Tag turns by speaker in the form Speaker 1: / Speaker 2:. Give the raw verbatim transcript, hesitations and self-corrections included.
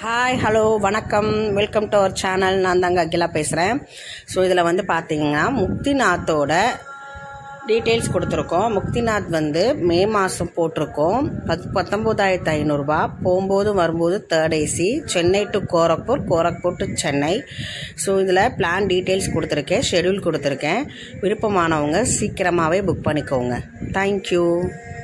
Speaker 1: Hi hello வணக்கம், welcome to our channel. நான் தாங்க அகிலா பேசுகிறேன். ஸோ இதில் வந்து பார்த்தீங்கன்னா முக்திநாத்தோட டீட்டெயில்ஸ் கொடுத்துருக்கோம். முக்திநாத் வந்து மே மாதம் போட்டிருக்கோம். பத் பத்தொம்போதாயிரத்து ஐநூறுரூபா. போகும்போது வரும்போது third AC, Chennai to Gorakhpur, Gorakhpur to Chennai. So இதில் பிளான் டீட்டெயில்ஸ் கொடுத்துருக்கேன், ஷெடியூல் கொடுத்துருக்கேன். விருப்பமானவங்க சீக்கிரமாகவே புக் பண்ணிக்கோங்க. தேங்க்யூ.